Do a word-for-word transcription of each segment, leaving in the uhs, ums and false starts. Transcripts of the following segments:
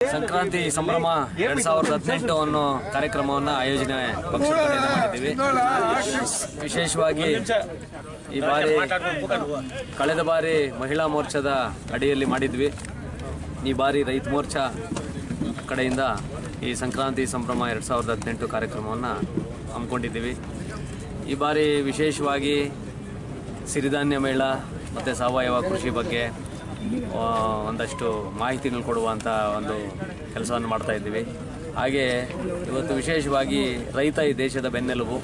ಸಂಕ್ರಾಂತಿ ಸಂಭ್ರಮ ಎರಡ್ ಸಾವಿರದ ಹದಿನೆಂಟು ಅನ್ನೋ ಕಾರ್ಯಕ್ರಮವನ್ನು ಆಯೋಜನೆ ಪಕ್ಷದ ಕಡೆಯಿಂದ ಮಾಡಿದ್ದೀವಿ. ವಿಶೇಷವಾಗಿ ಈ ಬಾರಿ ಕಳೆದ ಬಾರಿ ಮಹಿಳಾ ಮೋರ್ಚಾದ ಅಡಿಯಲ್ಲಿ ಮಾಡಿದ್ವಿ. ಈ ಬಾರಿ ರೈತ ಮೋರ್ಚಾ ಕಡೆಯಿಂದ ಈ ಸಂಕ್ರಾಂತಿ ಸಂಭ್ರಮ ಎರಡು ಸಾವಿರದ ಹದಿನೆಂಟು ಕಾರ್ಯಕ್ರಮವನ್ನು ಹಮ್ಮಿಕೊಂಡಿದ್ದೀವಿ. ಈ ಬಾರಿ ವಿಶೇಷವಾಗಿ ಸಿರಿಧಾನ್ಯ ಮೇಳ ಮತ್ತು ಸಾವಯವ ಕೃಷಿ ಬಗ್ಗೆ ಒಂದಷ್ಟು ಮಾಹಿತಿಗಳು ಕೊಡುವಂಥ ಒಂದು ಕೆಲಸವನ್ನು ಮಾಡ್ತಾ ಇದ್ದೀವಿ. ಹಾಗೆ ಇವತ್ತು ವಿಶೇಷವಾಗಿ ರೈತ ಈ ದೇಶದ ಬೆನ್ನೆಲುಬು.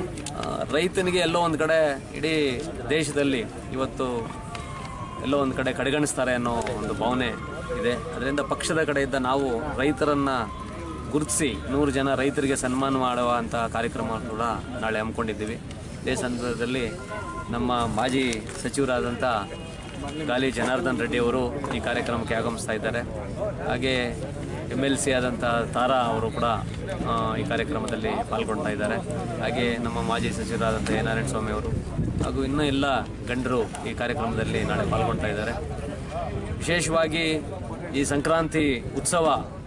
ರೈತನಿಗೆ ಎಲ್ಲೋ ಒಂದು ಕಡೆ ಇಡೀ ದೇಶದಲ್ಲಿ ಇವತ್ತು ಎಲ್ಲೋ ಒಂದು ಕಡೆ ಕಡೆಗಣಿಸ್ತಾರೆ ಅನ್ನೋ ಒಂದು ಭಾವನೆ ಇದೆ. ಅದರಿಂದ ಪಕ್ಷದ ಕಡೆಯಿಂದ ನಾವು ರೈತರನ್ನು ಗುರುತಿಸಿ ನೂರು ಜನ ರೈತರಿಗೆ ಸನ್ಮಾನ ಮಾಡುವಂಥ ಕಾರ್ಯಕ್ರಮ ಕೂಡ ನಾಳೆ ಹಮ್ಮಿಕೊಂಡಿದ್ದೀವಿ. ಇದೇ ಸಂದರ್ಭದಲ್ಲಿ ನಮ್ಮ ಮಾಜಿ ಸಚಿವರಾದಂಥ ಗಾಲಿ ಜನಾರ್ದನ್ ರೆಡ್ಡಿ ಅವರು ಈ ಕಾರ್ಯಕ್ರಮಕ್ಕೆ ಆಗಮಿಸ್ತಾ ಇದ್ದಾರೆ. ಹಾಗೆ ಎಮ್ ಎಲ್ ಸಿ ಆದಂಥ ತಾರಾ ಅವರು ಕೂಡ ಈ ಕಾರ್ಯಕ್ರಮದಲ್ಲಿ ಪಾಲ್ಗೊಳ್ತಾ ಇದ್ದಾರೆ. ಹಾಗೆ ನಮ್ಮ ಮಾಜಿ ಸಚಿವರಾದಂಥ ಎ ನಾರಾಯಣ ಸ್ವಾಮಿ ಅವರು ಹಾಗೂ ಇನ್ನೂ ಎಲ್ಲ ಗಣ್ಯರು ಈ ಕಾರ್ಯಕ್ರಮದಲ್ಲಿ ನಾಳೆ ಪಾಲ್ಗೊಳ್ತಾ ಇದ್ದಾರೆ. ವಿಶೇಷವಾಗಿ ಈ ಸಂಕ್ರಾಂತಿ ಉತ್ಸವ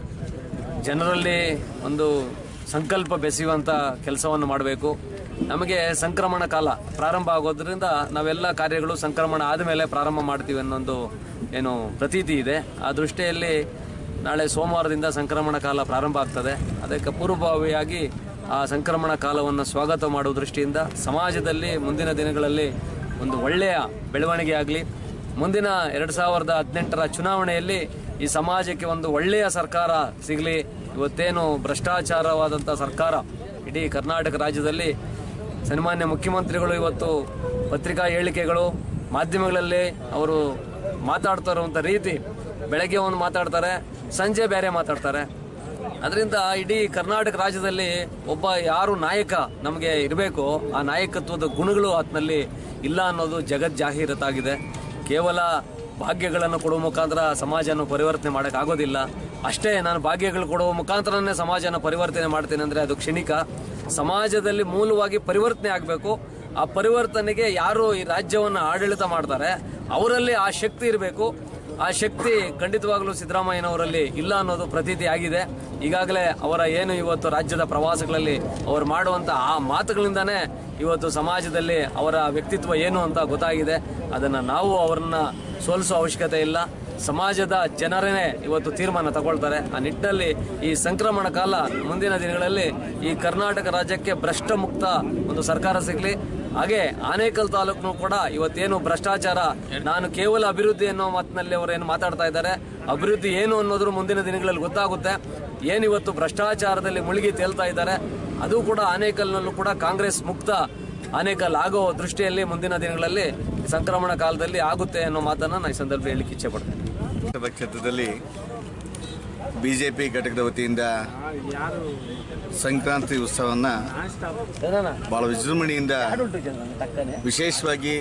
ಜನರಲ್ಲಿ ಒಂದು ಸಂಕಲ್ಪ ಬೆಸೆಯುವಂಥ ಕೆಲಸವನ್ನು ಮಾಡಬೇಕು. ನಮಗೆ ಸಂಕ್ರಮಣ ಕಾಲ ಪ್ರಾರಂಭ ಆಗೋದ್ರಿಂದ ನಾವೆಲ್ಲ ಕಾರ್ಯಗಳು ಸಂಕ್ರಮಣ ಆದಮೇಲೆ ಪ್ರಾರಂಭ ಮಾಡ್ತೀವಿ ಅನ್ನೊಂದು ಏನು ಪ್ರತೀತಿ ಇದೆ. ಆ ದೃಷ್ಟಿಯಲ್ಲಿ ನಾಳೆ ಸೋಮವಾರದಿಂದ ಸಂಕ್ರಮಣ ಕಾಲ ಪ್ರಾರಂಭ ಆಗ್ತದೆ. ಅದಕ್ಕೆ ಪೂರ್ವಭಾವಿಯಾಗಿ ಆ ಸಂಕ್ರಮಣ ಕಾಲವನ್ನು ಸ್ವಾಗತ ಮಾಡುವ ದೃಷ್ಟಿಯಿಂದ ಸಮಾಜದಲ್ಲಿ ಮುಂದಿನ ದಿನಗಳಲ್ಲಿ ಒಂದು ಒಳ್ಳೆಯ ಬೆಳವಣಿಗೆ ಆಗಲಿ, ಮುಂದಿನ ಎರಡು ಸಾವಿರದ ಹದಿನೆಂಟರ ಚುನಾವಣೆಯಲ್ಲಿ ಈ ಸಮಾಜಕ್ಕೆ ಒಂದು ಒಳ್ಳೆಯ ಸರ್ಕಾರ ಸಿಗಲಿ. ಇವತ್ತೇನು ಭ್ರಷ್ಟಾಚಾರವಾದಂಥ ಸರ್ಕಾರ ಇಡೀ ಕರ್ನಾಟಕ ರಾಜ್ಯದಲ್ಲಿ ಸನ್ಮಾನ್ಯ ಮುಖ್ಯಮಂತ್ರಿಗಳು ಇವತ್ತು ಪತ್ರಿಕಾ ಹೇಳಿಕೆಗಳು ಮಾಧ್ಯಮಗಳಲ್ಲಿ ಅವರು ಮಾತಾಡ್ತಾ ಇರುವಂಥ ರೀತಿ, ಬೆಳಗ್ಗೆ ಒಂದು ಮಾತಾಡ್ತಾರೆ, ಸಂಜೆ ಬೇರೆ ಮಾತಾಡ್ತಾರೆ. ಅದರಿಂದ ಇಡೀ ಕರ್ನಾಟಕ ರಾಜ್ಯದಲ್ಲಿ ಒಬ್ಬ ಯಾರು ನಾಯಕ ನಮಗೆ ಇರಬೇಕು, ಆ ನಾಯಕತ್ವದ ಗುಣಗಳು ಆತನಲ್ಲಿ ಇಲ್ಲ ಅನ್ನೋದು ಜಗತ್ ಜಾಹೀರಾತಾಗಿದೆ. ಕೇವಲ ಭಾಗ್ಯಗಳನ್ನು ಕೊಡುವ ಮುಖಾಂತರ ಸಮಾಜನ ಪರಿವರ್ತನೆ ಮಾಡೋಕ್ಕಾಗೋದಿಲ್ಲ. ಅಷ್ಟೇ ನಾನು ಭಾಗ್ಯಗಳು ಕೊಡುವ ಮುಖಾಂತರನೇ ಸಮಾಜನ ಪರಿವರ್ತನೆ ಮಾಡ್ತೇನೆ ಅಂದರೆ ಅದು ಕ್ಷಣಿಕ. ಸಮಾಜದಲ್ಲಿ ಮೂಲವಾಗಿ ಪರಿವರ್ತನೆ ಆಗಬೇಕು. ಆ ಪರಿವರ್ತನೆಗೆ ಯಾರು ಈ ರಾಜ್ಯವನ್ನು ಆಡಳಿತ ಮಾಡ್ತಾರೆ ಅವರಲ್ಲಿ ಆ ಶಕ್ತಿ ಇರಬೇಕು. ಆ ಶಕ್ತಿ ಖಂಡಿತವಾಗಲೂ ಸಿದ್ದರಾಮಯ್ಯನವರಲ್ಲಿ ಇಲ್ಲ ಅನ್ನೋದು ಪ್ರತೀತಿ ಆಗಿದೆ. ಈಗಾಗಲೇ ಅವರ ಏನು ಇವತ್ತು ರಾಜ್ಯದ ಪ್ರವಾಸಗಳಲ್ಲಿ ಅವರು ಮಾಡುವಂಥ ಆ ಮಾತುಗಳಿಂದಾನೇ ಇವತ್ತು ಸಮಾಜದಲ್ಲಿ ಅವರ ವ್ಯಕ್ತಿತ್ವ ಏನು ಅಂತ ಗೊತ್ತಾಗಿದೆ. ಅದನ್ನು ನಾವು ಅವರನ್ನ ಸೋಲಿಸೋ ಅವಶ್ಯಕತೆ ಇಲ್ಲ. ಸಮಾಜದ ಜನರೇ ಇವತ್ತು ತೀರ್ಮಾನ ತಗೊಳ್ತಾರೆ. ಆ ನಿಟ್ಟಿನಲ್ಲಿ ಈ ಸಂಕ್ರಮಣ ಕಾಲ ಮುಂದಿನ ದಿನಗಳಲ್ಲಿ ಈ ಕರ್ನಾಟಕ ರಾಜ್ಯಕ್ಕೆ ಭ್ರಷ್ಟ ಮುಕ್ತ ಒಂದು ಸರ್ಕಾರ ಸಿಗಲಿ. ಹಾಗೆ ಆನೇಕಲ್ ತಾಲೂಕು ಕೂಡ ಇವತ್ತೇನು ಭ್ರಷ್ಟಾಚಾರ, ನಾನು ಕೇವಲ ಅಭಿವೃದ್ಧಿ ಅನ್ನೋ ಮಾತಿನಲ್ಲಿ ಅವರೇನು ಮಾತಾಡ್ತಾ ಇದ್ದಾರೆ, ಅಭಿವೃದ್ಧಿ ಏನು ಅನ್ನೋದ್ರ ಮುಂದಿನ ದಿನಗಳಲ್ಲಿ ಗೊತ್ತಾಗುತ್ತೆ. ಏನಿವತ್ತು ಭ್ರಷ್ಟಾಚಾರದಲ್ಲಿ ಮುಳುಗಿ ತೇಲ್ತಾ ಇದ್ದಾರೆ ಅದು ಕೂಡ ಆನೇಕಲ್ನಲ್ಲೂ ಕೂಡ ಕಾಂಗ್ರೆಸ್ ಮುಕ್ತ ಆನೇಕಲ್ ಆಗೋ ದೃಷ್ಟಿಯಲ್ಲಿ ಮುಂದಿನ ದಿನಗಳಲ್ಲಿ ಸಂಕ್ರಮಣ ಕಾಲದಲ್ಲಿ ಆಗುತ್ತೆ ಅನ್ನೋ ಮಾತನ್ನು ನಾನು ಈ ಸಂದರ್ಭ ಹೇಳಲಿಕ್ಕೆ ಇಚ್ಛೆ ಪಡ್ತೇನೆ. ಕ್ಷೇತ್ರದಲ್ಲಿ ಬಿಜೆಪಿ ಘಟಕದ ವತಿಯಿಂದ ಸಂಕ್ರಾಂತಿ ಉತ್ಸವವನ್ನು ಬಹಳ ವಿಜೃಂಭಣೆಯಿಂದ ವಿಶೇಷವಾಗಿ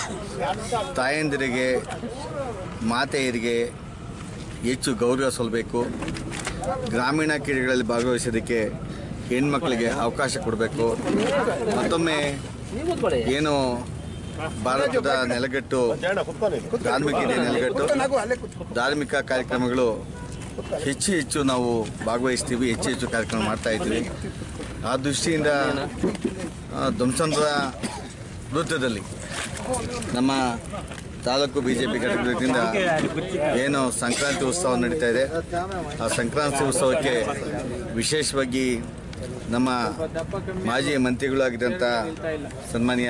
ತಾಯಂದಿರಿಗೆ ಮಾತೆಯರಿಗೆ ಹೆಚ್ಚು ಗೌರವ ಸಲ್ಲಬೇಕು, ಗ್ರಾಮೀಣ ಕ್ರೀಡೆಗಳಲ್ಲಿ ಭಾಗವಹಿಸೋದಕ್ಕೆ ಹೆಣ್ಮಕ್ಳಿಗೆ ಅವಕಾಶ ಕೊಡಬೇಕು. ಮತ್ತೊಮ್ಮೆ ಏನು ಭಾರತದ ನೆಲೆಗಟ್ಟು ಧಾರ್ಮಿಕ ನೆಲೆಗಟ್ಟು ಧಾರ್ಮಿಕ ಕಾರ್ಯಕ್ರಮಗಳು ಹೆಚ್ಚು ಹೆಚ್ಚು ನಾವು ಭಾಗವಹಿಸ್ತೀವಿ, ಹೆಚ್ಚು ಹೆಚ್ಚು ಕಾರ್ಯಕ್ರಮ ಮಾಡ್ತಾ ಇದ್ದೀವಿ. ಆ ದೃಷ್ಟಿಯಿಂದ ಧ್ವಂಸಂದ್ರ ವೃತ್ತದಲ್ಲಿ ನಮ್ಮ ತಾಲೂಕು ಬಿ ಜೆ ಪಿ ಘಟಕದಿಂದ ಏನು ಸಂಕ್ರಾಂತಿ ಉತ್ಸವ ನಡೀತಾ ಇದೆ, ಆ ಸಂಕ್ರಾಂತಿ ಉತ್ಸವಕ್ಕೆ ವಿಶೇಷವಾಗಿ ನಮ್ಮ ಮಾಜಿ ಮಂತ್ರಿಗಳಾಗಿದ್ದಂಥ ಸನ್ಮಾನ್ಯ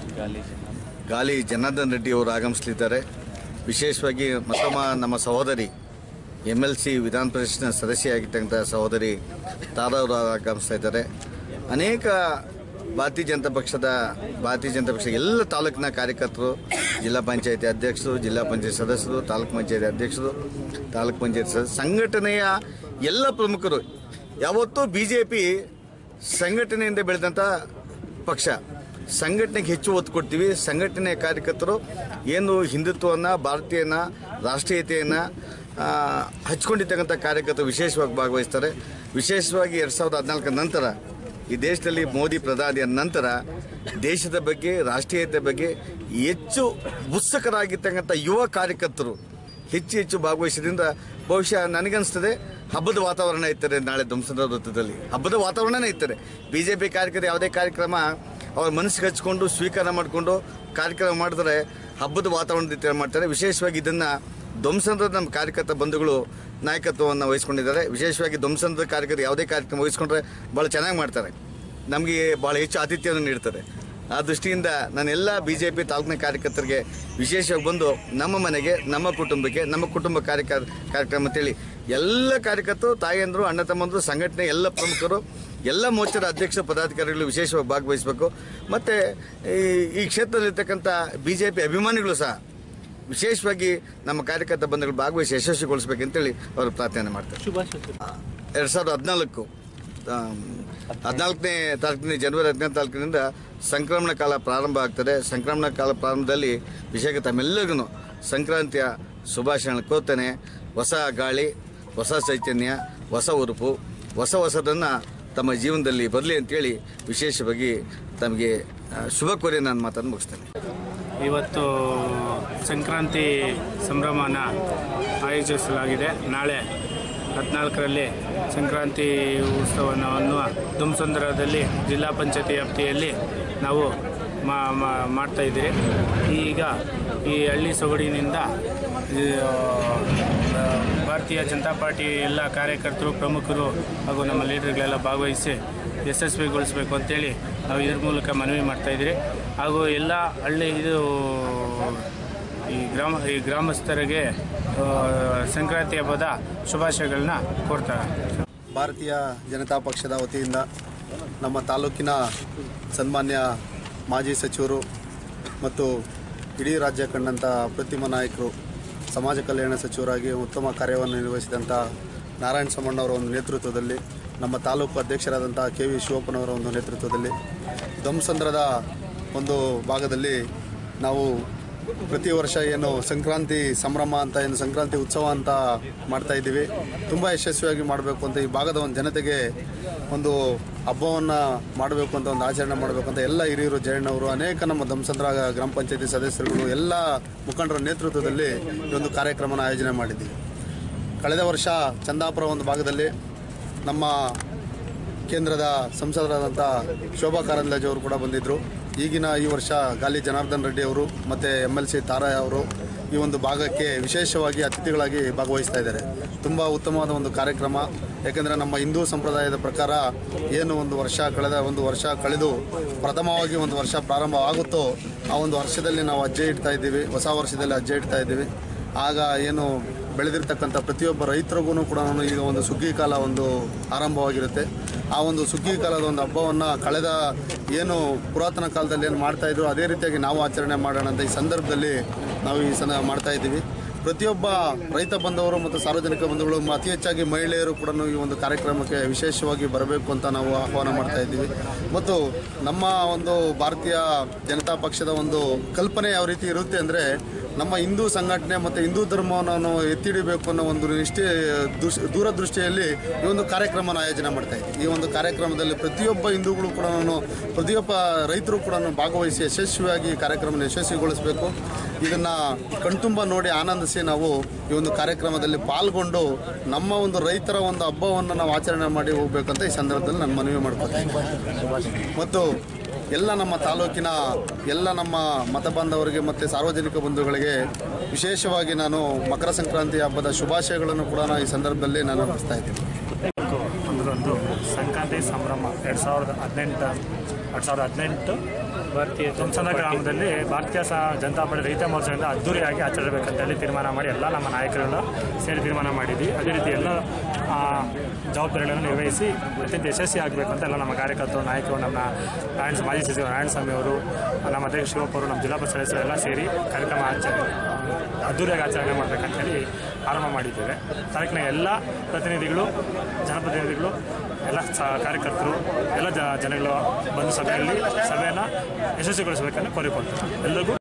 ಗಾಲಿ ಜನಾರ್ದನ್ ರೆಡ್ಡಿ ಅವರು ಆಗಮಿಸಲಿದ್ದಾರೆ. ವಿಶೇಷವಾಗಿ ಮತ್ತೊಮ್ಮ ನಮ್ಮ ಸಹೋದರಿ ಎಮ್ ಎಲ್ ಸಿ ವಿಧಾನ ಪರಿಷತ್ನ ಸದಸ್ಯೆಯಾಗಿರ್ತಕ್ಕಂಥ ಸಹೋದರಿ ತಾರಾ ಅವರು ಆಗಮಿಸ್ತಾ ಇದ್ದಾರೆ. ಅನೇಕ ಭಾರತೀಯ ಜನತಾ ಪಕ್ಷದ ಭಾರತೀಯ ಜನತಾ ಪಕ್ಷ ಎಲ್ಲ ತಾಲೂಕಿನ ಕಾರ್ಯಕರ್ತರು, ಜಿಲ್ಲಾ ಪಂಚಾಯತಿ ಅಧ್ಯಕ್ಷರು, ಜಿಲ್ಲಾ ಪಂಚಾಯತ್ ಸದಸ್ಯರು, ತಾಲೂಕು ಪಂಚಾಯತಿ ಅಧ್ಯಕ್ಷರು, ತಾಲೂಕು ಪಂಚಾಯತ್ ಸದಸ್ಯರು, ಸಂಘಟನೆಯ ಎಲ್ಲ ಪ್ರಮುಖರು. ಯಾವತ್ತೂ ಬಿ ಜೆ ಪಿ ಸಂಘಟನೆಯಿಂದ ಬೆಳೆದಂಥ ಪಕ್ಷ, ಸಂಘಟನೆಗೆ ಹೆಚ್ಚು ಒತ್ತು ಕೊಡ್ತೀವಿ. ಸಂಘಟನೆಯ ಕಾರ್ಯಕರ್ತರು ಏನು ಹಿಂದುತ್ವವನ್ನು, ಭಾರತೀಯನ ರಾಷ್ಟ್ರೀಯತೆಯನ್ನು ಹಚ್ಕೊಂಡಿರ್ತಕ್ಕಂಥ ಕಾರ್ಯಕರ್ತರು ವಿಶೇಷವಾಗಿ ಭಾಗವಹಿಸ್ತಾರೆ. ವಿಶೇಷವಾಗಿ ಎರಡು ಸಾವಿರದ ಹದಿನಾಲ್ಕರ ನಂತರ ಈ ದೇಶದಲ್ಲಿ ಮೋದಿ ಪ್ರಧಾನಿಯ ನಂತರ ದೇಶದ ಬಗ್ಗೆ, ರಾಷ್ಟ್ರೀಯತೆ ಬಗ್ಗೆ ಹೆಚ್ಚು ಉತ್ಸುಕರಾಗಿರ್ತಕ್ಕಂಥ ಯುವ ಕಾರ್ಯಕರ್ತರು ಹೆಚ್ಚು ಹೆಚ್ಚು ಭಾಗವಹಿಸೋದ್ರಿಂದ ಬಹುಶಃ ನನಗನ್ನಿಸ್ತದೆ ಹಬ್ಬದ ವಾತಾವರಣ ಇರ್ತದೆ. ನಾಳೆ ಧ್ವಂಸದ ವೃತ್ತದಲ್ಲಿ ಹಬ್ಬದ ವಾತಾವರಣನೇ ಇರ್ತದೆ. ಬಿ ಜೆ ಪಿ ಕಾರ್ಯಕರ್ತರು ಯಾವುದೇ ಕಾರ್ಯಕ್ರಮ ಅವ್ರ ಮನಸ್ಸಿಗೆ ಹಚ್ಕೊಂಡು ಸ್ವೀಕಾರ ಮಾಡಿಕೊಂಡು ಕಾರ್ಯಕ್ರಮ ಮಾಡಿದ್ರೆ ಹಬ್ಬದ ವಾತಾವರಣದ ಮಾಡ್ತಾರೆ. ವಿಶೇಷವಾಗಿ ಇದನ್ನು ಧ್ವಂಸದ ನಮ್ಮ ಕಾರ್ಯಕರ್ತ ಬಂಧುಗಳು ನಾಯಕತ್ವವನ್ನು ವಹಿಸ್ಕೊಂಡಿದ್ದಾರೆ. ವಿಶೇಷವಾಗಿ ಧ್ವಂಸದ ಕಾರ್ಯಕರ್ತರು ಯಾವುದೇ ಕಾರ್ಯಕ್ರಮ ವಹಿಸ್ಕೊಂಡ್ರೆ ಭಾಳ ಚೆನ್ನಾಗಿ ಮಾಡ್ತಾರೆ, ನಮಗೆ ಭಾಳ ಹೆಚ್ಚು ಆತಿಥ್ಯವನ್ನು ನೀಡ್ತಾರೆ. ಆ ದೃಷ್ಟಿಯಿಂದ ನಾನೆಲ್ಲ ಬಿ ಜೆ ಪಿ ತಾಲೂಕಿನ ಕಾರ್ಯಕರ್ತರಿಗೆ ವಿಶೇಷವಾಗಿ ಬಂದು ನಮ್ಮ ಮನೆಗೆ, ನಮ್ಮ ಕುಟುಂಬಕ್ಕೆ, ನಮ್ಮ ಕುಟುಂಬ ಕಾರ್ಯಕ ಕಾರ್ಯಕ್ರಮ ಅಂತೇಳಿ ಎಲ್ಲ ಕಾರ್ಯಕರ್ತರು, ತಾಯಿಯಂದರು, ಅಣ್ಣ ತಮ್ಮಂದರು, ಸಂಘಟನೆ ಎಲ್ಲ ಪ್ರಮುಖರು, ಎಲ್ಲ ಮೋರ್ಚಾದ ಅಧ್ಯಕ್ಷ ಪದಾಧಿಕಾರಿಗಳು ವಿಶೇಷವಾಗಿ ಭಾಗವಹಿಸಬೇಕು. ಮತ್ತು ಈ ಕ್ಷೇತ್ರದಲ್ಲಿರ್ತಕ್ಕಂಥ ಬಿ ಜೆ ಪಿ ಅಭಿಮಾನಿಗಳು ಸಹ ವಿಶೇಷವಾಗಿ ನಮ್ಮ ಕಾರ್ಯಕರ್ತ ಬಂಧುಗಳು ಭಾಗವಹಿಸಿ ಯಶಸ್ವಿಗೊಳಿಸಬೇಕಂತೇಳಿ ಅವರು ಪ್ರಾರ್ಥನೆ ಮಾಡ್ತಾರೆ. ಎರಡು ಸಾವಿರದ ಹದಿನಾಲ್ಕು ಹದಿನಾಲ್ಕನೇ ತಾರೀಕಿನ ಜನವರಿ ಹದಿನೈದು ತಾರೀಕಿನಿಂದ ಸಂಕ್ರಮಣ ಕಾಲ ಪ್ರಾರಂಭ ಆಗ್ತದೆ. ಸಂಕ್ರಮಣ ಕಾಲ ಪ್ರಾರಂಭದಲ್ಲಿ ವಿಶೇಷ ತಮ್ಮೆಲ್ಲರಿಗೂ ಸಂಕ್ರಾಂತಿಯ ಶುಭಾಶಯಗಳನ್ನು ಕೋರ್ತೇನೆ. ಹೊಸ ಗಾಳಿ, ಹೊಸ ಚೈತನ್ಯ, ಹೊಸ ಉರುಪು, ಹೊಸ ಹೊಸದನ್ನು ತಮ್ಮ ಜೀವನದಲ್ಲಿ ಬರಲಿ ಅಂತೇಳಿ ವಿಶೇಷವಾಗಿ ತಮಗೆ ಶುಭ ಕೋರಿ ನಾನು ಮಾತನ್ನು ಮುಗಿಸ್ತೇನೆ. ಇವತ್ತು ಸಂಕ್ರಾಂತಿ ಸಂಭ್ರಮನ ಆಯೋಜಿಸಲಾಗಿದೆ. ನಾಳೆ ಹದಿನಾಲ್ಕರಲ್ಲಿ ಸಂಕ್ರಾಂತಿ ಉತ್ಸವವನ್ನು ಧ್ವಂಸಂದ್ರದಲ್ಲಿ ಜಿಲ್ಲಾ ಪಂಚಾಯತಿ ವ್ಯಾಪ್ತಿಯಲ್ಲಿ ನಾವು ಮಾಡ್ತಾಯಿದ್ದೀರಿ. ಈಗ ಈ ಹಳ್ಳಿ ಸೊಗಡಿನಿಂದ ಭಾರತೀಯ ಜನತಾ ಪಾರ್ಟಿ ಎಲ್ಲ ಕಾರ್ಯಕರ್ತರು, ಪ್ರಮುಖರು ಹಾಗೂ ನಮ್ಮ ಲೀಡರ್ಗಳೆಲ್ಲ ಭಾಗವಹಿಸಿ ಯಶಸ್ವಿಗೊಳಿಸಬೇಕು ಅಂತೇಳಿ ನಾವು ಇದ್ರ ಮೂಲಕ ಮನವಿ ಮಾಡ್ತಾಯಿದ್ದೀರಿ. ಹಾಗೂ ಎಲ್ಲ ಹಳ್ಳಿ ಇದು ಈ ಗ್ರಾಮ ಈ ಗ್ರಾಮಸ್ಥರಿಗೆ ಸಂಕ್ರಾಂತಿ ಹಬ್ಬದ ಶುಭಾಶಯಗಳನ್ನ ಕೋರ್ತಾರೆ. ಭಾರತೀಯ ಜನತಾ ಪಕ್ಷದ ವತಿಯಿಂದ ನಮ್ಮ ತಾಲೂಕಿನ ಸನ್ಮಾನ್ಯ ಮಾಜಿ ಸಚಿವರು ಮತ್ತು ಇಡೀ ರಾಜ್ಯ ಕಂಡಂಥ ಅಪ್ರತಿಮ ನಾಯಕರು, ಸಮಾಜ ಕಲ್ಯಾಣ ಸಚಿವರಾಗಿ ಉತ್ತಮ ಕಾರ್ಯವನ್ನು ನಿರ್ವಹಿಸಿದಂಥ ನಾರಾಯಣ ಸಮ್ಮಣ್ಣವರ ಒಂದು ನೇತೃತ್ವದಲ್ಲಿ, ನಮ್ಮ ತಾಲೂಕು ಅಧ್ಯಕ್ಷರಾದಂಥ ಕೆ ವಿ ಶಿವಪ್ಪನವರ ಒಂದು ನೇತೃತ್ವದಲ್ಲಿ ಧ್ವಂಸಂದ್ರದ ಒಂದು ಭಾಗದಲ್ಲಿ ನಾವು ಪ್ರತಿ ವರ್ಷ ಏನು ಸಂಕ್ರಾಂತಿ ಸಂಭ್ರಮ ಅಂತ ಏನು ಸಂಕ್ರಾಂತಿ ಉತ್ಸವ ಅಂತ ಮಾಡ್ತಾಯಿದ್ದೀವಿ. ತುಂಬ ಯಶಸ್ವಿಯಾಗಿ ಮಾಡಬೇಕು ಅಂತ ಈ ಭಾಗದ ಒಂದು ಜನತೆಗೆ ಒಂದು ಹಬ್ಬವನ್ನು ಮಾಡಬೇಕು ಅಂತ, ಒಂದು ಆಚರಣೆ ಮಾಡಬೇಕು ಅಂತ ಎಲ್ಲ ಹಿರಿಯರು, ಜಯಣ್ಣವರು, ಅನೇಕ ನಮ್ಮ ಧ್ವಂಸಂದ್ರ ಗ್ರಾಮ ಪಂಚಾಯತಿ ಸದಸ್ಯರುಗಳು, ಎಲ್ಲ ಮುಖಂಡರ ನೇತೃತ್ವದಲ್ಲಿ ಈ ಒಂದು ಕಾರ್ಯಕ್ರಮನ ಆಯೋಜನೆ ಮಾಡಿದ್ದೀವಿ. ಕಳೆದ ವರ್ಷ ಚಂದಾಪುರ ಒಂದು ಭಾಗದಲ್ಲಿ ನಮ್ಮ ಕೇಂದ್ರದ ಸಂಸದರಾದಂಥ ಶೋಭಾ ಕಾರಂದ್ಲಾಜೆ ಅವರು ಕೂಡ ಬಂದಿದ್ದರು. ಈಗಿನ ಈ ವರ್ಷ ಗಾಲಿ ಜನಾರ್ದನ್ ರೆಡ್ಡಿ ಅವರು ಮತ್ತು ಎಮ್ ಎಲ್ ಸಿ ತಾರಾ ಅವರು ಈ ಒಂದು ಭಾಗಕ್ಕೆ ವಿಶೇಷವಾಗಿ ಅತಿಥಿಗಳಾಗಿ ಭಾಗವಹಿಸ್ತಾ ಇದ್ದಾರೆ. ತುಂಬ ಉತ್ತಮವಾದ ಒಂದು ಕಾರ್ಯಕ್ರಮ. ಯಾಕೆಂದರೆ ನಮ್ಮ ಹಿಂದೂ ಸಂಪ್ರದಾಯದ ಪ್ರಕಾರ ಏನು ಒಂದು ವರ್ಷ ಕಳೆದ ಒಂದು ವರ್ಷ ಕಳೆದು ಪ್ರಥಮವಾಗಿ ಒಂದು ವರ್ಷ ಪ್ರಾರಂಭ ಆಗುತ್ತೋ ಆ ಒಂದು ವರ್ಷದಲ್ಲಿ ನಾವು ಹೆಜ್ಜೆ ಇಡ್ತಾ ಇದ್ದೀವಿ, ಹೊಸ ವರ್ಷದಲ್ಲಿ ಹೆಜ್ಜೆ ಇಡ್ತಾ ಇದ್ದೀವಿ. ಆಗ ಏನು ಬೆಳೆದಿರ್ತಕ್ಕಂಥ ಪ್ರತಿಯೊಬ್ಬ ರೈತರಿಗೂ ಕೂಡ ಈಗ ಒಂದು ಸುಗ್ಗಿ ಕಾಲ ಒಂದು ಆರಂಭವಾಗಿರುತ್ತೆ. ಆ ಒಂದು ಸುಗ್ಗಿ ಕಾಲದ ಒಂದು ಹಬ್ಬವನ್ನು ಕಳೆದ ಏನು ಪುರಾತನ ಕಾಲದಲ್ಲಿ ಏನು ಮಾಡ್ತಾಯಿದ್ರು ಅದೇ ರೀತಿಯಾಗಿ ನಾವು ಆಚರಣೆ ಮಾಡೋಣ ಅಂತ ಈ ಸಂದರ್ಭದಲ್ಲಿ ನಾವು ಈ ಸಲ ಮಾಡ್ತಾಯಿದ್ದೀವಿ. ಪ್ರತಿಯೊಬ್ಬ ರೈತ ಬಂಧುವರು ಮತ್ತು ಸಾರ್ವಜನಿಕ ಬಂಧುಗಳು, ಅತಿ ಹೆಚ್ಚಾಗಿ ಮಹಿಳೆಯರು ಕೂಡ ಈ ಒಂದು ಕಾರ್ಯಕ್ರಮಕ್ಕೆ ವಿಶೇಷವಾಗಿ ಬರಬೇಕು ಅಂತ ನಾವು ಆಹ್ವಾನ ಮಾಡ್ತಾ ಇದ್ದೀವಿ. ಮತ್ತು ನಮ್ಮ ಒಂದು ಭಾರತೀಯ ಜನತಾ ಪಕ್ಷದ ಒಂದು ಕಲ್ಪನೆ ಯಾವ ರೀತಿ ಇರುತ್ತೆ ಅಂದರೆ, ನಮ್ಮ ಹಿಂದೂ ಸಂಘಟನೆ ಮತ್ತು ಹಿಂದೂ ಧರ್ಮವನ್ನು ಎತ್ತಿ ಹಿಡಿಬೇಕು ಅನ್ನೋ ಒಂದು ನಿಷ್ಠೆ ದುಶ್ ದೂರದೃಷ್ಟಿಯಲ್ಲಿ ಈ ಒಂದು ಕಾರ್ಯಕ್ರಮನ ಆಯೋಜನೆ ಮಾಡ್ತಾ ಇದ್ದೀವಿ. ಈ ಒಂದು ಕಾರ್ಯಕ್ರಮದಲ್ಲಿ ಪ್ರತಿಯೊಬ್ಬ ಹಿಂದೂಗಳು ಕೂಡ, ಪ್ರತಿಯೊಬ್ಬ ರೈತರು ಕೂಡ ಭಾಗವಹಿಸಿ ಯಶಸ್ವಿಯಾಗಿ ಕಾರ್ಯಕ್ರಮನ ಯಶಸ್ವಿಗೊಳಿಸಬೇಕು. ಇದನ್ನು ಕಣ್ತುಂಬ ನೋಡಿ ಆನಂದಿಸಿ ನಾವು ಈ ಒಂದು ಕಾರ್ಯಕ್ರಮದಲ್ಲಿ ಪಾಲ್ಗೊಂಡು ನಮ್ಮ ಒಂದು ರೈತರ ಒಂದು ಹಬ್ಬವನ್ನು ನಾವು ಆಚರಣೆ ಮಾಡಿ ಹೋಗ್ಬೇಕಂತ ಈ ಸಂದರ್ಭದಲ್ಲಿ ನಾನು ಮನವಿ ಮಾಡ್ಕೊತೀನಿ. ಮತ್ತು ಎಲ್ಲ ನಮ್ಮ ತಾಲೂಕಿನ ಎಲ್ಲ ನಮ್ಮ ಮತ ಬಾಂಧವರಿಗೆ ಮತ್ತು ಸಾರ್ವಜನಿಕ ಬಂಧುಗಳಿಗೆ ವಿಶೇಷವಾಗಿ ನಾನು ಮಕರ ಸಂಕ್ರಾಂತಿ ಹಬ್ಬದ ಶುಭಾಶಯಗಳನ್ನು ಕೂಡ ಈ ಸಂದರ್ಭದಲ್ಲಿ ನಾನು ಅರ್ಪಿಸ್ತಾ ಇದ್ದೀನಿ. ಒಂದು ಸಂಕ್ರಾಂತಿ ಸಂಭ್ರಮ ಎರಡು ಸಾವಿರದ ಹದಿನೆಂಟು ಎರಡು ಸಾವಿರದ ಹದಿನೆಂಟು ಭಾರತೀಯ ಧ್ವಂಸಂದ್ರ ಗ್ರಾಮದಲ್ಲಿ ಭಾರತೀಯ ಜನತಾ ಪಾರ್ಟಿ ರೈತ ಮೋರ್ಚಾದಿಂದ ಅದ್ದೂರಿಯಾಗಿ ಆಚರಿಸಬೇಕಂತೇಳಿ ತೀರ್ಮಾನ ಮಾಡಿ ಎಲ್ಲ ನಮ್ಮ ನಾಯಕರನ್ನು ಸೇರಿ ತೀರ್ಮಾನ ಮಾಡಿದ್ವಿ. ಅದೇ ರೀತಿ ಎಲ್ಲ ಜವಾಬ್ದಾರಿಗಳನ್ನು ನಿರ್ವಹಿಸಿ ಅತ್ಯಂತ ಯಶಸ್ವಿ ಆಗಬೇಕು ಅಂತ ಎಲ್ಲ ನಮ್ಮ ಕಾರ್ಯಕರ್ತರು, ನಾಯಕರು, ನಮ್ಮ ನಾರಾಯಣ ಮಾಜಿ ಸಚಿವ ನಾರಾಯಣ ಸ್ವಾಮಿ ಅವರು, ನಮ್ಮ ಅಧ್ಯಕ್ಷ ಶಿವಪ್ಪ ಅವರು, ನಮ್ಮ ಜಿಲ್ಲಾ ಪಂಚಾಯತ್ ಸದಸ್ಯರು ಎಲ್ಲ ಸೇರಿ ಕಾರ್ಯಕ್ರಮ ಆಚರಣೆ ಅದ್ದೂರಿಯಾಗಿ ಆಚರಣೆ ಮಾಡಬೇಕಂತೇಳಿ ಆರಂಭ ಮಾಡಿದ್ದೇವೆ. ತಾಲೂಕಿನ ಎಲ್ಲ ಪ್ರತಿನಿಧಿಗಳು, ಜನಪ್ರತಿನಿಧಿಗಳು, ಎಲ್ಲ ಕಾರ್ಯಕರ್ತರು, ಎಲ್ಲ ಜನಗಳು ಬಂದು ಸಭೆಯಲ್ಲಿ ಸಭೆಯನ್ನು ಯಶಸ್ವಿಗೊಳಿಸಬೇಕನ್ನು ಕೋರಿಕೊಳ್ತಾರೆ. ಎಲ್ಲರಿಗೂ